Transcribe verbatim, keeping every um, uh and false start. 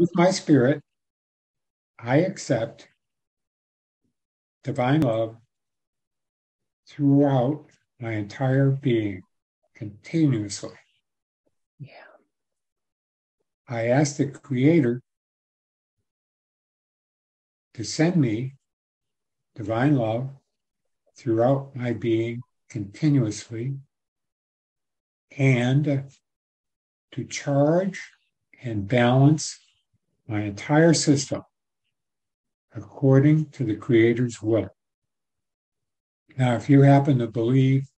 With my spirit, I accept divine love throughout my entire being, continuously. Yeah. I ask the Creator to send me divine love throughout my being continuously and to charge and balance my entire system according to the Creator's will. Now, if you happen to believe